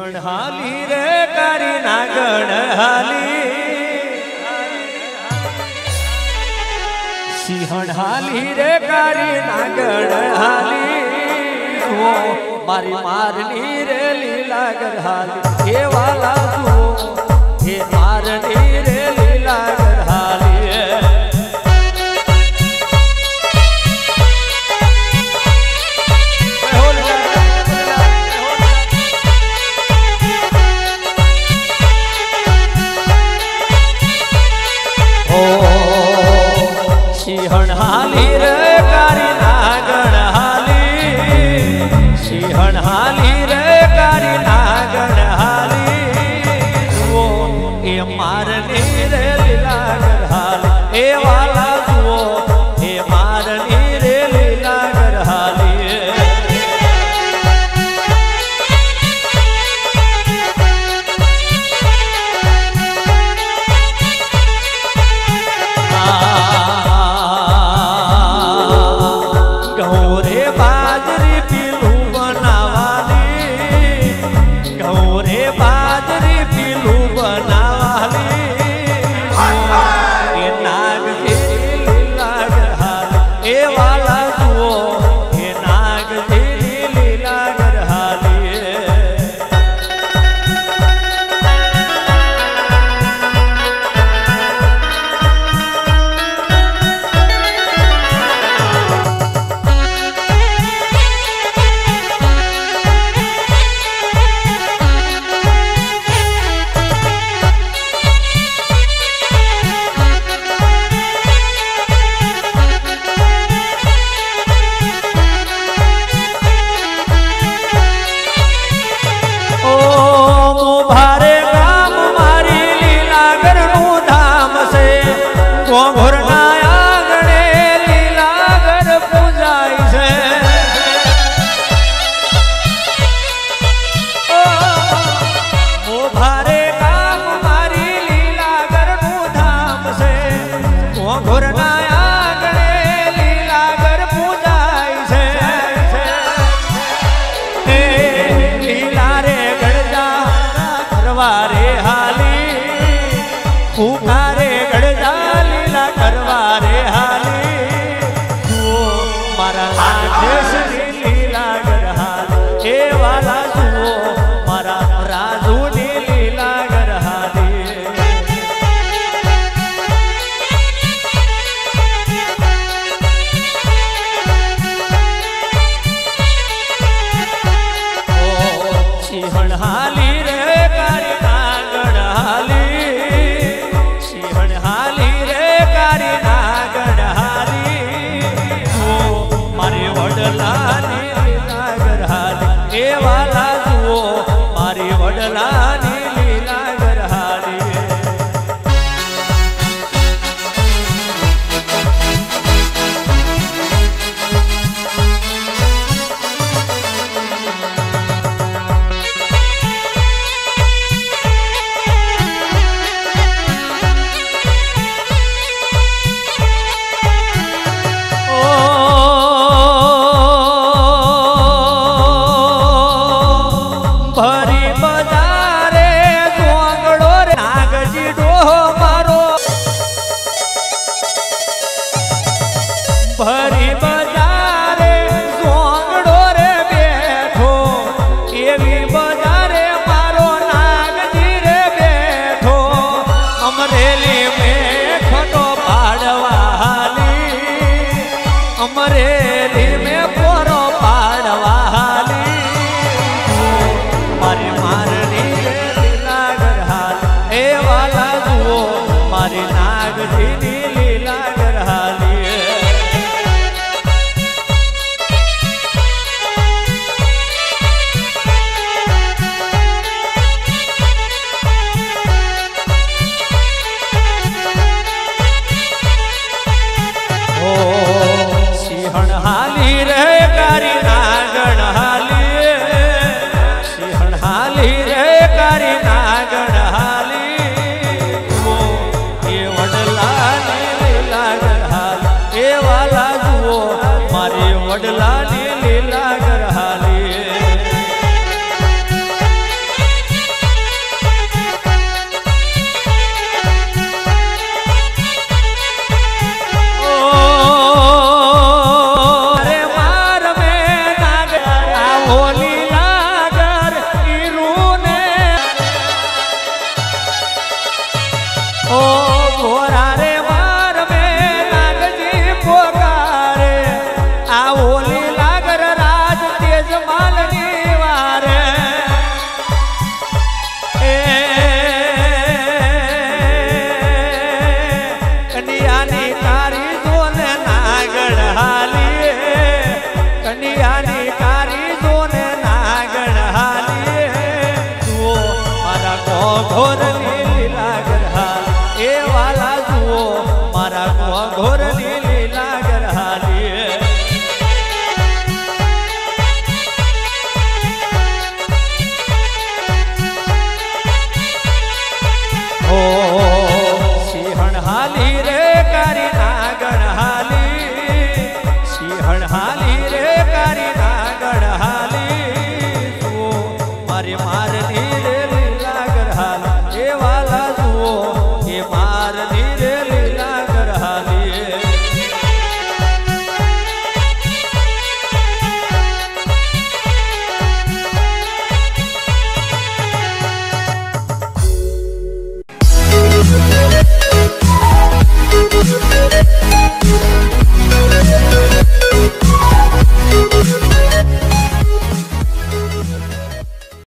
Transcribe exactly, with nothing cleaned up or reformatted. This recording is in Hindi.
सिंहण हाली रे कारी नागण हाली सिंहण हाली रे कारी नागण हाली वो मारी मारनी रे लीला गर हाली हे वाला तू हे मारनी रे लीला गर हाली सिंहण हाली रे कारी नागण हाली सिंहण हाली रे कारी नागण हाली वो ए मारनी रे लीला गर हाली ए वाला वो ए मारनी रे लीला गर हाली पुकारे गड़जा लीला करवारे हाली वो मारा राजेश लीला गर हाली ए वाला वो मारा राजू लीला गर हाली ओ सिंहण हाली रे कारी नागण हाली हाली रे कारी नागण हाली वो मारी वडलानी लीला गर हाली ए वाला वो मारी वडलानी लीला गर हाली भरी बजारे सोंगड़ो रे बैठो एवी बजारे मारो नागजी रे बैठो अमरेली में खटो पाड़वा हाली अमरेली में पोरो पाड़वा हाली मारी मारनी रे लीला गर हाली ए वाला जुओ मारी नागजी लीला गर हाली सिंहण हाली